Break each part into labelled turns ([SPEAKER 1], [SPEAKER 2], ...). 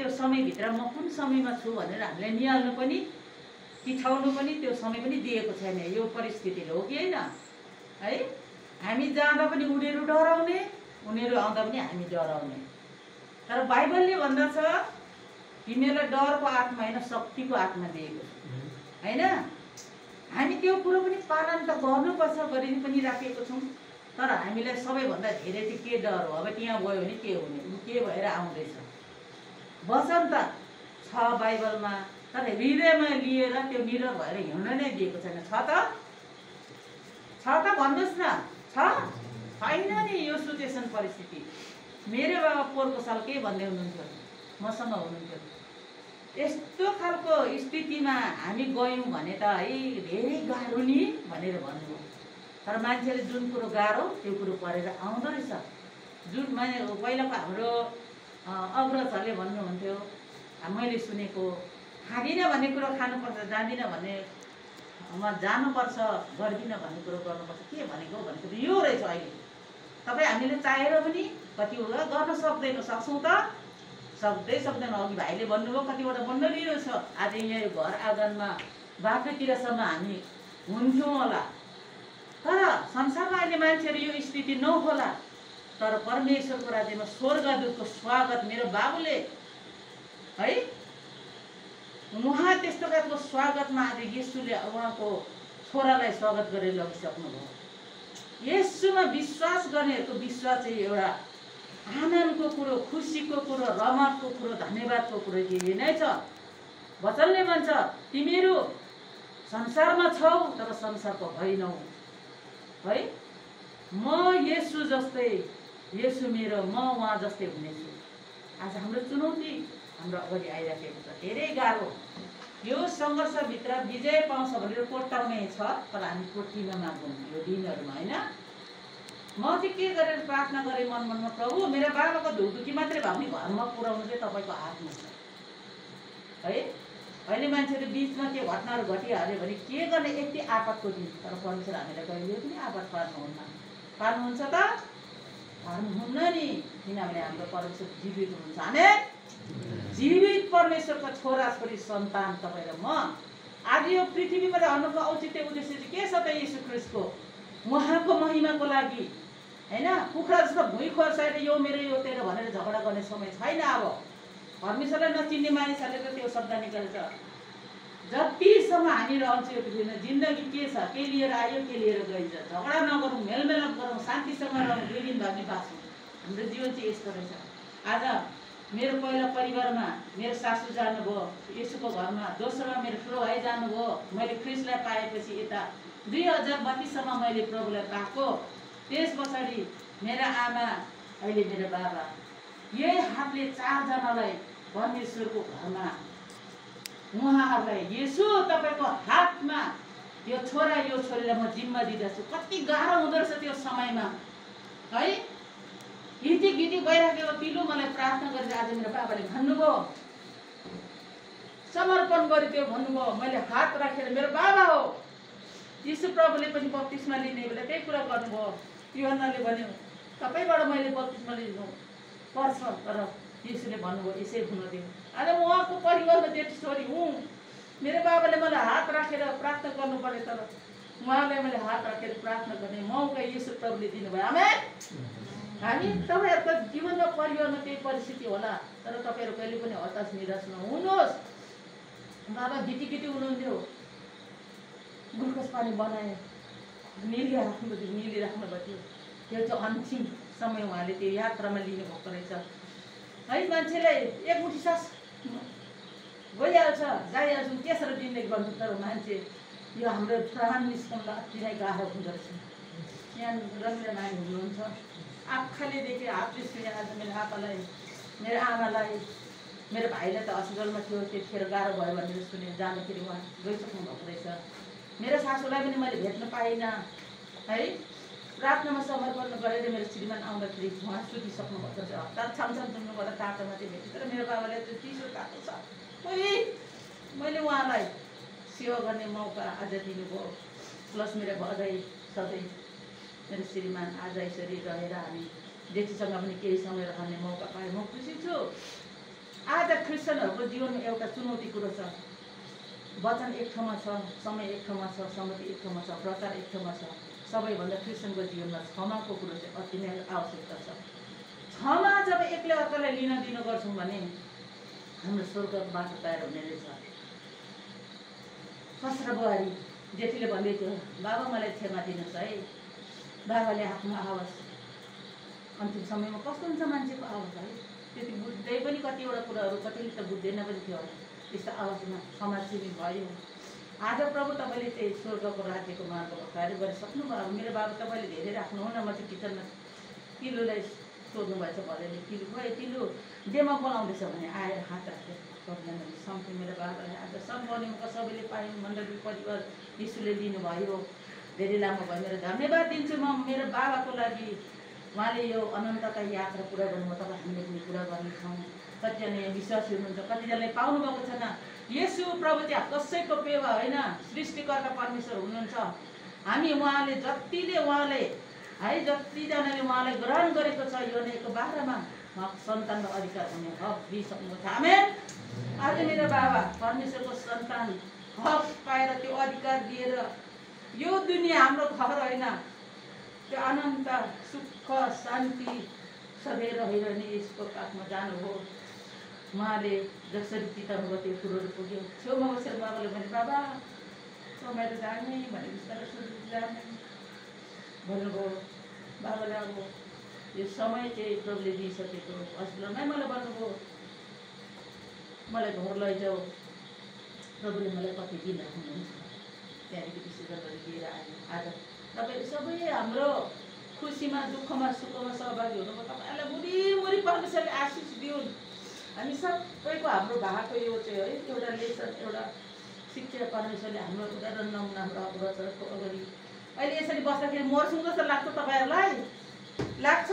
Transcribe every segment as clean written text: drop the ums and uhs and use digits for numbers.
[SPEAKER 1] त्यो समयभित्र म कुन समयमा छु भनेर हामीले निहाल्नु पनि पिछाउनु पनि त्यो समय पनि दिएको छैन। यो परिस्थितिले हो कि होइन है? हामी जाँदा पनि उनीहरू डराउने, उनीहरू आउँदा पनि हामी डराउने। तर बाइबलले भन्दछ तिमीहरूलाई डरको आत्मा होइन शक्तिको आत्मा दिएको छ होइन? हामी त्यो कुरो पनि पालन त गर्नुपर्छ, गरि पनि राखेको छौँ। तर हामीलाई सबैभन्दा धेरै चाहिँ के डर हो? अब त्यहाँ गयो भने के हुने, के भएर आउँदैछ? वचन त छ बाइबलमा, तर हृदयमा लिएर त्यो निडर भएर हिँड्न नै दिएको छैन। छ त भन्नुहोस् न, छैन नि यो सिचुएसन परिस्थिति। मेरो बाबा पोहोरको साल के भन्दै हुनुहुन्थ्यो, मसँग हुनुहुन्थ्यो, यस्तो खालको स्थितिमा हामी गयौँ भने त है धेरै गाह्रो नि भनेर भन्नुभयो। तर मान्छेले जुन कुरो गाह्रो त्यो कुरो परेर आउँदो रहेछ। जुन पहिलाको हाम्रो अग्रजहरूले भन्नुहुन्थ्यो, मैले सुनेको, खाँदिनँ भन्ने कुरो खानुपर्छ, जाँदिनँ भने जानुपर्छ, गर्दिनँ भन्ने कुरो गर्नुपर्छ। के भनेको भनेको यो रहेछ। अहिले तपाईँ हामीले चाहेर पनि कतिवटा गर्न सक्छौँ त सक्दैनौँ। अघि भाइले भन्नुभयो कतिवटा बन्द दिइरहेछ। आज यहाँ घर आँगनमा बाटोतिरसम्म हामी हुन्थ्यौँ होला, तर संसारमा अहिले मान्छेहरू यो स्थिति नहोला। तर परमेश्वरको राज्यमा स्वर्गदूतको स्वागत मेरो बाबुले है, उहाँ त्यस्तो खालको स्वागतमा आज येशूले उहाँको छोरालाई स्वागत गरेर लगिसक्नुभयो। येशूमा विश्वास गर्नेहरूको विश्वास चाहिँ एउटा आनन्दको कुरो, खुसीको कुरो, रमातको कुरो, धन्यवादको कुरो के नै छ। वचनले भन्छ तिमीहरू संसारमा छौ तर संसारको होइनौ है। म येशू जस्तै, येशू मेरो, म उहाँ जस्तै हुनेछु। आज हाम्रो चुनौती हाम्रो अगाडि आइराखेको छ, धेरै गाह्रो। यो सङ्घर्षभित्र विजय पाउँछ भनेर कोट्याउने छ, तर हामी कोटिन मागौँ यो दिनहरूमा होइन। म चाहिँ के गरेर प्रार्थना गरेँ मनमा, प्रभु मेरो बाबाको धुकधुकी मात्रै भए पनि घरमा पुर्याउनु चाहिँ तपाईँको हातमा छ है। अहिले मान्छेहरू बिचमा के घटनाहरू घटिहाल्यो भने के गर्ने, यति आपतको दिन। तर परमेश्वर हामीलाई कहिले पनि आपत पार्नुहुन्छ त पार्नुहुन्न नि, किनभने हाम्रो परमेश्वर जीवित हुनुहुन्छ। हामी जीवित परमेश्वरको छोरा छोरी सन्तान तपाईँ र म। आज यो पृथ्वीमा रहनुको औचित्य उद्देश्य चाहिँ के छ त? येशू ख्रीष्टको उहाँको महिमाको लागि होइन। कुखुरा जस्तो भुइँ खोर्साएर यो मेरो यो तेरो भनेर झगडा गर्ने समय छैन। अब परमेश्वरलाई नचिन्ने मानिसहरूले त त्यो शब्द निकाल्छ। जतिसम्म हामी रहन्छौँ यो पृथ्वीमा जिन्दगी के छ, के लिएर आयो, के लिएर गइन्छ। झगडा नगरौँ, मेलमिलाप गरौँ, शान्तिसँग रहौँ, 2 दिन भए पनि बाँचौँ। हाम्रो जीवन चाहिँ यस्तो रहेछ। आज मेरो पहिला परिवारमा मेरो सासू जानुभयो येशूको घरमा, दोस्रोमा मेरो ठुलो भाइ जानुभयो। मैले ख्रीष्टलाई पाएपछि यता 2032सम्म मैले प्रभुलाई पाएको। त्यस पछाडि मेरा आमा, अहिले मेरो बाबा, यही हातले 4 जनालाई परमेश्वरको घरमा उहाँहरूलाई येशू तपाईँको हातमा यो छोरा यो छोरीलाई म जिम्मा दिँदछु। कति गाह्रो हुँदो रहेछ त्यो समयमा है। गीती गइराखेको पिलो मलाई प्रार्थना गरेर आज मेरो बाबाले भन्नुभयो, समर्पण गरिदियो भन्नुभयो। मैले हात राखेर, मेरो बाबा हो यीशु प्रभुले पनि बप्तिस्मा लिने बेला त्यही कुरा गर्नुभयो। युहन्नाले भन्यो तपाईँबाट मैले बप्तिस्मा लिनु पर्छ, तर यीशुले भन्नुभयो यसै हुन दियो। आज म उहाँको परिवारमा जेठी छोरी हुँ। मेरो बाबाले मलाई हात राखेर प्रार्थना गर्नुपर्ने, तर उहाँलाई मैले हात राखेर प्रार्थना गर्ने मौका यीशु प्रभुले दिनुभयो। आमेन। हामी तपाईँहरूको जीवनमा परिवारमा त्यही परिस्थिति होला, तर तपाईँहरू कहिले पनि हताश निराश नहुनुहोस्। बाबा गिटी हुनुहुन्थ्यो, ग्लुकोज पानी बनाए, निलिराख्नु भयो। त्यो चाहिँ अन्तिम समय उहाँले त्यो यात्रामा लिनुभएको रहेछ है। मान्छेलाई एक मुठी सास गइहाल्छ, जाइहाल्छौँ, त्यसरी जिन्दगी गर्नु। तर मान्छे यो हाम्रो प्राण निस्कँदा अति नै गाह्रो हुँदो रहेछ। यहाँ रमिला नानी हुनुहुन्छ, आँखाले देखेँ, हातले सुने। आज मेरो आपालाई, मेरो आमालाई, मेरो भाइलाई त हस्पिटलमा थियो, त्यतिखेर गाह्रो भयो भनेर सुने। जाँदाखेरि उहाँ गइसक्नु भएको रहेछ। मेरो सासूलाई पनि मैले भेट्न पाइनँ है। प्रार्थनामा समर्पण गरेर मेरो श्रीमान आउँदाखेरि उहाँ सुतिसक्नु भएको छ। हतार छामछाम दुख्नुबाट तातोमा चाहिँ भेटेँ। तर मेरो बाबाले चाहिँ चिसो तातो छ। मैले उहाँलाई सेवा गर्ने मौका आज दिनुभयो। प्लस मेरो भदै सधैँ मेरो श्रीमान आज यसरी रहेर हामी जेठीसँग पनि केही समय रहने मौका पाएँ। म खुसी छु। आज क्रिस्चियनहरूको जीवन एउटा चुनौती कुरो छ। वचन एक ठाउँमा छ, समय एक ठाउँमा छ, सम्मति एक ठाउँमा छ, प्रचार एक ठाउँमा छ। सबैभन्दा क्रिस्चियनको जीवनमा क्षमाको कुरो चाहिँ अति नै आवश्यकता छ। क्षमा जब एकले अर्कालाई लिन दिन गर्छौँ भने हाम्रो स्वर्गको बाटो तयार हुने रहेछ। कसरा बुहारी जेठीले भन्दै थियो, बाबा मलाई क्षमा दिनुहोस् है। बाबाले आफ्नो आवाज अन्तिम समयमा कस्तो हुन्छ मान्छेको आवाज है, त्यति बुझ्दै पनि कतिवटा कुराहरू कतिले त बुझ्दैन पनि थियो होला। त्यस्तो आवाजमा समाजसेवी भयो। आज प्रभु तपाईँले चाहिँ स्वर्गको राज्यको मार्गमा कार्य गरिसक्नुभयो। अब मेरो बाबा तपाईँले धेरै राख्नुहुन्न, म चाहिँ किचनमा तिलोलाई सोध्नुभएछ भनेर तिलो गयो, तिलो डेमा बोलाउँदैछ भने आएर हात राखेर प्रभुले सम्झेँ मेरो बाबालाई। आज सम्झौनीमा सबैले पायौँ, मण्डली परिवार यीशुले दिनुभयो। धेरै लामो भयो। मेरो धन्यवाद दिन्छु म मेरो बाबाको लागि। उहाँले यो अनन्तका यात्रा पुरा गर्नुभयो। तपाईँ हामीले पनि पुरा गर्नेछौँ। कतिजना यहाँ विश्वासी हुनुहुन्छ, कतिजनाले पाउनुभएको छैन। येशू प्रभु चाहिँ कसैको पेवा होइन, सृष्टिकर्ता परमेश्वर हुनुहुन्छ। हामी उहाँले जतिले उहाँले है जतिजनाले उहाँलाई ग्रहण गरेको छ यो नै 12मा उहाँको सन्तानको अधिकार हुने हक दिइसक्नु छ। आमेन। आज मेरो बाबा परमेश्वरको सन्तान हक पाएर त्यो अधिकार दिएर यो दुनियाँ हाम्रो घर होइन, त्यो अनन्त सुख शान्ति सधैँ रहिरहने यसको काखमा जानुभयो। उहाँले जसरी चिताउनुभयो त्यो कुरोहरू पुग्यो। छेउमा बसेर बाबाले भने बाबा समय त जाने भने बिस्तारै सोध्नु जाने भन्नुभयो। बाबाले अब यो समय चाहिँ प्रभुले दिइसकेको हस्पिटलमै मलाई भन्नुभयो मलाई घर लैजाऊ। प्रभुले मलाई कति दिन राख्नुहुन्छ। त्यहाँदेखि विशेष गरेर लिएर आयो। आज तपाईँले सबै हाम्रो खुसीमा दुःखमा सुखमा सहभागी हुनुभयो। तपाईँहरूलाई मुरी परमेश्वरले आशिष दिउन्। हामी सबैको हाम्रो भएको यो चाहिँ है एउटा लेसन एउटा शिक्षा परमेश्वरले हाम्रो उदाहरण नमुनाहरू अग्रसरको अगाडि अहिले यसरी बस्दाखेरि मर्छौँ जस्तो लाग्छ तपाईँहरूलाई? लाग्छ?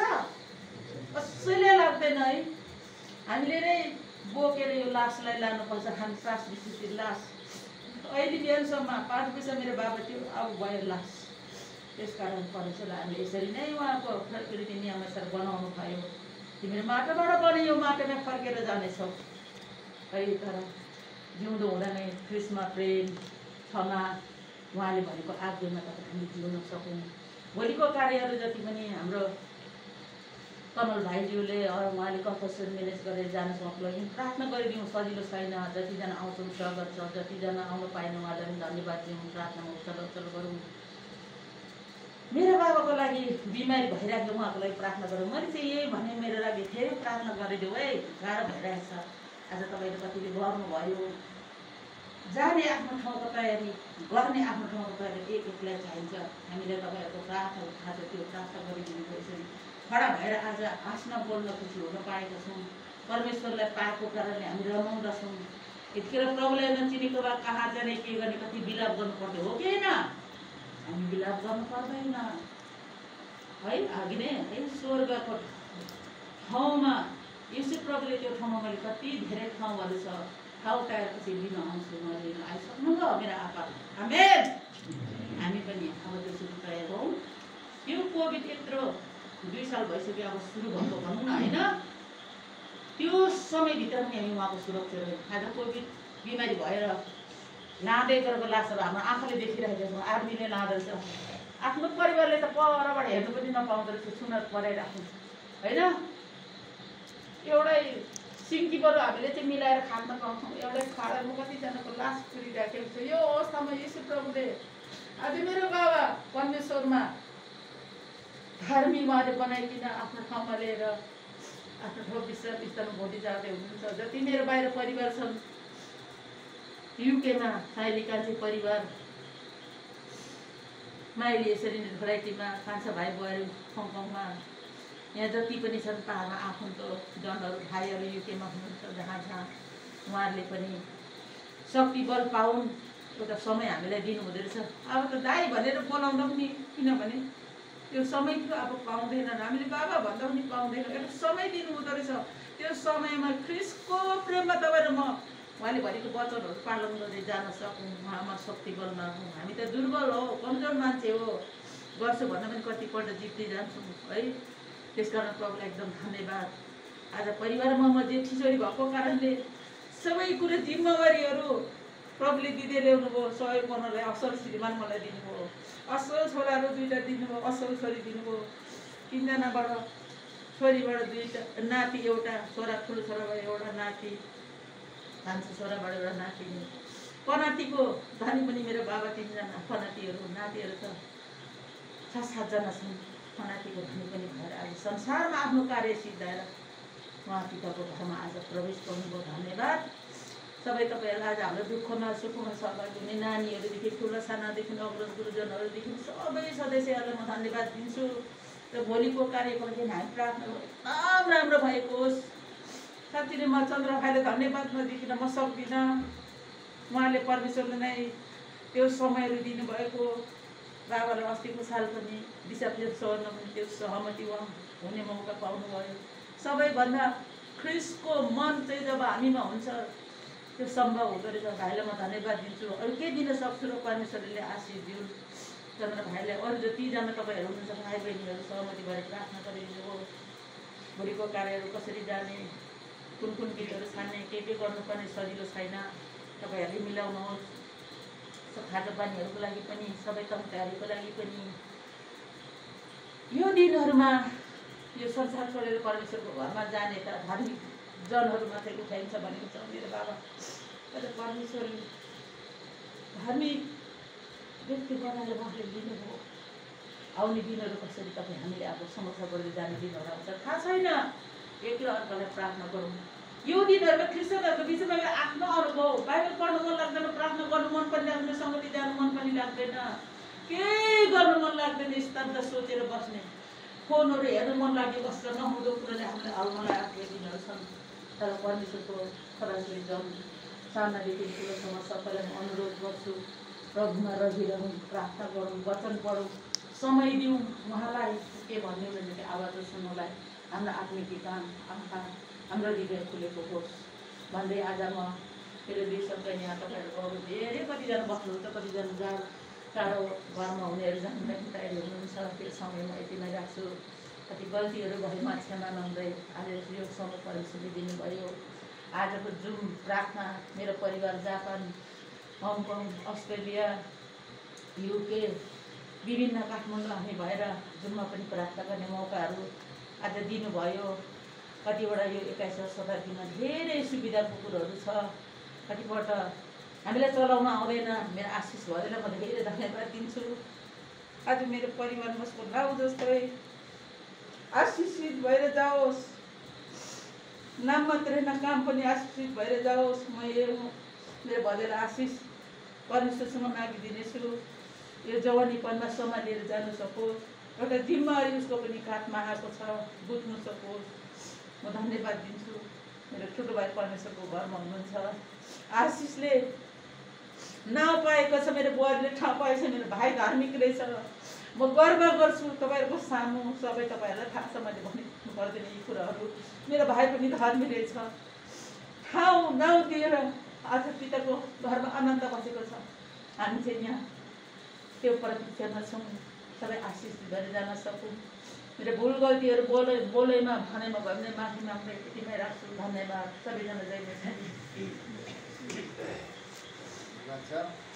[SPEAKER 1] कसैले लाग्दैन है। हामीले नै बोकेर यो लासलाई लानुपर्छ। हामी सास विशिष्ट लास अहिले बिहानसम्म 5 बजी मेरो बाबा थियो, अब भयो लास। त्यसकारण परमेश्वरले हामीले यसरी नै उहाँको प्रकृति नियमअनुसार बनाउनु भयो। तिमीहरू माटोबाट बने यो माटोमा फर्केर जानेछौ है। तर जिउँदो हुँदा नै ख्रिस्टमा प्रेम क्षमा उहाँले भनेको आज्ञामा तपाईँ हामी जिउन सकौँ। भोलिको कार्यहरू जति पनि हाम्रो कमल भाइज्यूले उहाँले कसरी म्यानेज गरेर जानु सक्नु लागि प्रार्थना गरिदिउँ। सजिलो छैन। जतिजना आउँछौँ स्वागत छ, जतिजना आउनु पाएन उहाँलाई पनि धन्यवाद दिउँ। प्रार्थनामा उच्चल गरौँ। मेरो बाबाको लागि बिमारी भइरहेको उहाँको लागि प्रार्थना गरौँ। मैले चाहिँ यही भने मेरो लागि फेरि प्रार्थना गरिदेऊ है, गाह्रो भइरहेको छ। आज तपाईँले कतिले गर्नुभयो। जाने आफ्नो ठाउँको तयारी, गर्ने आफ्नो ठाउँको तयारी एक एकलाई चाहिन्छ। हामीले तपाईँहरूको प्रार्थना थाहा छ, त्यो प्रार्थना गरिदिनु यसरी खडा भएर आज हाँस्न बोल्न खुसी हुन पाएका छौँ। परमेश्वरलाई पाएको कारणले हामी रमाउँदछौँ। यतिखेर प्रभुले नचिनेको भए कहाँ जाने के गर्ने कति विलाप गर्नु पर्थ्यो हो कि होइन? हामी विलाप गर्नु पर्दैन है। अघि नै है स्वर्गको ठाउँमा यसो प्रभुले त्यो ठाउँमा मैले कति धेरै ठाउँहरू छ ठाउँ तयारपछि लिन आउँछु म लिन आइसक्नुभयो मेरो आप्पा। आमेन। हामी पनि अब त्यसरी तयार हौँ। यो कोभिड यत्रो 2 साल भइसक्यो अब सुरु भएको भनौँ न होइन। त्यो समयभित्र पनि हामी उहाँको सुरक्षा रह्यौँ। आज कोभिड बिमारी भएर लाँदै गरेको लासहरू हाम्रो आँखाले देखिरहेको छौँ। आर्मीले लाँदैछ। आफ्नो परिवारले त परबाट हेर्नु पनि नपाउँदो रहेछ, सुन पराइराख्नु होइन। एउटै सिन्कीबाट हामीले चाहिँ मिलाएर खान पाउँछौँ। एउटै खाडामा कतिजनाको लास पुरिराखेको छ। यो अवस्थामा यीशु प्रभुले आज मेरो बाबा परमेश्वरमा धार्मिक उहाँले बनाइकन आफ्नो ठाउँमा लिएर आफ्नो ठाउँ बिस्तारै भोलि जाँदै हुनुहुन्छ। जति मेरो बाहिर परिवार छन् युकेमा साइली कान्छी परिवार माइली यसरी नै भेराइटीमा कान्छा भाइ बुहारी हङकङमा यहाँ जति पनि छन् पाहाडमा आफन्त जनहरू भाइहरू युकेमा हुनुहुन्छ जहाँ जहाँ उहाँहरूले पनि शक्ति बल पाउन्। एउटा समय हामीलाई दिनुहुँदो रहेछ। अब त दाइ भनेर बोलाउँदा पनि किनभने त्यो समय थियो अब पाउँदैनन्। हामीले बाबा भन्दा पनि पाउँदैनौँ। एउटा समय दिनुहुँदो रहेछ। त्यो समयमा ख्रिस्टको प्रेममा तपाईँ र म उहाँले भनेको वचनहरू पालन गर्दै जान सकौँ। उहाँमा शक्ति बल नहुँ। हामी त दुर्बल हो, कमजोर मान्छे हो। गर्छु भन्दा पनि कतिपल्ट जित्दै जान्छौँ है। त्यसकारण प्रभुलाई एकदम धन्यवाद। आज परिवारमा म जेठी छोरी भएको कारणले सबै कुरो जिम्मेवारीहरू प्रभुले दिँदै ल्याउनु भयो। सहयोग गर्नलाई असल श्रीमान मलाई दिनुभयो, असल छोराहरू 2टा दिनुभयो, असल छोरी दिनुभयो। 3जनाबाट छोरीबाट 2टा नाति, एउटा छोरा, ठुलो छोराबाट एउटा नाति, कान्छो छोराबाट एउटा नाति। पनातिको धनी पनि मेरो बाबा 3जना, पनातिहरू नातिहरू त 6-7जना छन्। पनातिको धनी पनि भएर आज संसारमा आफ्नो कार्य सिद्धाएर उहाँ पिताको घरमा आज प्रवेश गर्नुभयो। धन्यवाद। सबै तपाईँहरूलाई आज हाम्रो दुःखमा सुखमा सहभागी हुने नानीहरूदेखि ठुला सानादेखि अग्रज गुरुजनहरूदेखि सबै सदस्यहरूलाई म धन्यवाद दिन्छु। र भोलिको कार्यक्रम चाहिँ हामी प्रार्थना एकदम राम्रो भएको होस्। साँच्चै नै म चन्द्र भाइले धन्यवाद नदिकन म सक्दिनँ। उहाँले परमेश्वरले नै त्यो समयहरू दिनुभएको। बाबालाई अस्तिको साल पनि दिशापिसा सर्न पनि त्यो सहमति हुने मौका पाउनुभयो। सबैभन्दा ख्रिस्टको मन चाहिँ जब हामीमा हुन्छ त्यो सम्भव हुँदो रहेछ। भाइलाई म धन्यवाद दिन्छु। अरू के दिन सक्छु र परमेश्वरले आशिष दिउन्। चन्द्र भाइलाई अरू जतिजना तपाईँहरू हुनुहुन्छ भाइ बहिनीहरू सहमति भएर प्रार्थना गरिदिनु। भोलिको कार्यहरू कसरी जाने, कुन कुन गीतहरू छान्ने, के गर्नुपर्ने सजिलो छैन, तपाईँहरूले मिलाउनुहोस्। खाजा पानीहरूको लागि पनि, सबै तयारीको लागि पनि। यो दिनहरूमा यो संसार छोडेर परमेश्वरको घरमा जाने त धार्मिक जनहरू मात्रै उठाइन्छ भनेको छ मेरो बाबा। तर परमेश्वरले धार्मिक व्यक्ति बनाएर उहाँले लिनुभयो। आउने दिनहरू कसरी तपाईँ हामीले अब समस्या गर्दै जाने दिनहरू आउँछ थाहा छैन। एकले अर्कालाई प्रार्थना गरौँ। यो दिनहरूमा क्रिस्चियनहरूको बिचमा आफ्नो अनुभव, बाइबल पढ्नु मन लाग्दैन, प्रार्थना गर्नु मन पनि लाग्दैन, सङ्गति जानु मन पनि लाग्दैन, केही गर्नु मन लाग्दैन, स्तब्ध सोचेर बस्ने, फोनहरू हेर्नु मन लाग्यो बस्छ, नहुँदो कुराले हामीलाई हल्मलाई आएको दिनहरू छन्। तर परमेश्वरको छोराछोरी जन सानादेखि ठुलोसम्म सबैलाई म अनुरोध गर्छु, प्रभुमा रहिरहौँ, प्रार्थना गरौँ, वचन पढौँ, समय दिउँ उहाँलाई। के भन्ने भनेको आवाजहरू सुन्नुलाई हाम्रो आत्मिक कान, आँखा, हाम्रो हृदय खुलेको होस् भन्दै आज म मेरो 2 शब्द यहाँ तपाईँहरूको अरू धेरै कतिजना बस्नुहुन्छ, कतिजना टाढो घरमा हुनेहरू जानुलाई तयारी हुनुहुन्छ। त्यो समय म यति नै राख्छु। कति गल्तीहरू भएमा क्षमा माग्दै आज यो समय परमेश्वरले दिनुभयो। आजको जुम प्रार्थना मेरो परिवार जापान, हङकङ, अस्ट्रेलिया, युके, विभिन्न काठमाडौँ हामी भएर जुममा पनि प्रार्थना गर्ने मौकाहरू आज दिनुभयो। कतिवटा यो 21औं शताब्दीमा धेरै सुविधाको कुरोहरू छ, कतिपल्ट हामीलाई चलाउन आउँदैन। मेरो आशिष भएर म धेरै धन्यवाद दिन्छु। आज मेरो परिवार मसको नाउँ जस्तै आशिषित भएर जाओस्, नाम मात्रै न काम पनि आशिषित भएर जाओस्। म मेरो भजन आशिष परमेश्वरसँग मागिदिनेछु। यो जवानीपनमा सम्हालेर जानु सकोस्, एउटा जिम्मेवारी उसको पनि काखमा आएको छ, बुझ्नु सकोस्। म धन्यवाद दिन्छु। मेरो ठुलो भाइ परमेश्वरको घरमा हुनुहुन्छ, आशिषले नाउँ पाएको छ, मेरो बुहारीले ठाउँ पाएको छ, मेरो भाइ धार्मिक रहेछ। म गर्व गर्छु तपाईँहरूको सामु। सबै तपाईँहरूलाई थाहा छ, मैले भन्नु पर्दैन यी कुराहरू। मेरो भाइ पनि धार्मिक रहेछ, ठाउँ नाउँ दिएर आज पिताको घरमा आनन्द बसेको छ। हामी चाहिँ यहाँ त्यो प्रतीक्षामा छौँ, सबै आशिष भएर जान सकौँ। मेरो भुल गल्तीहरू बोलेमा भनेमा भयो भने माफी माग्दै यतिमै राख्छु। धन्यवाद। सबैजना जय मसिह।